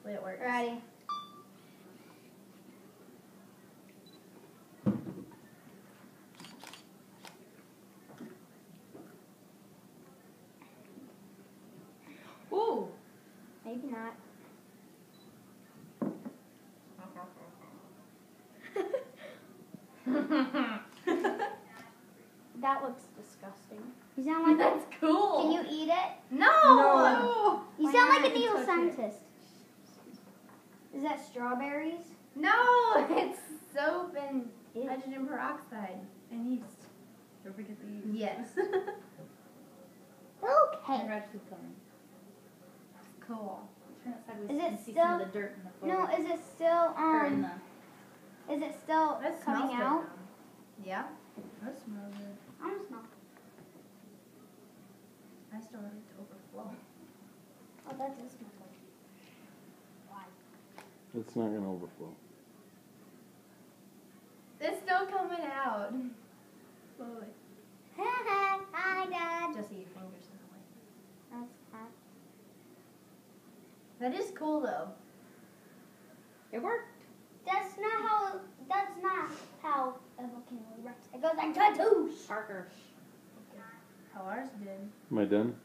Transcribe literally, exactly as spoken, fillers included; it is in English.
way it works. Ready. Ooh. Maybe not. That looks disgusting. You sound like That's a, cool. Can you eat it? No. No. You Why sound not? like an You evil touch scientist. Is that strawberries? No, it's soap and Ew. hydrogen peroxide and yeast. Don't forget the yeast. Yes. Okay. Congrats for coming. Cool. Turn it sideways Is so it you can see still- some of the dirt in the photo. No, is it still Or in um? the. Is it still That smells coming good, out? though. Yeah. That smells good. I don't smell. I still want it to overflow. Oh, that does smell good. Why? It's not gonna overflow. It's still coming out. Slowly. Hi, Dad. Just eat your fingers in the way. That's hot. That is cool though. It worked. That's not how. That's not how a volcano works. It goes like tattoos. Parker. How ours did. Am I done?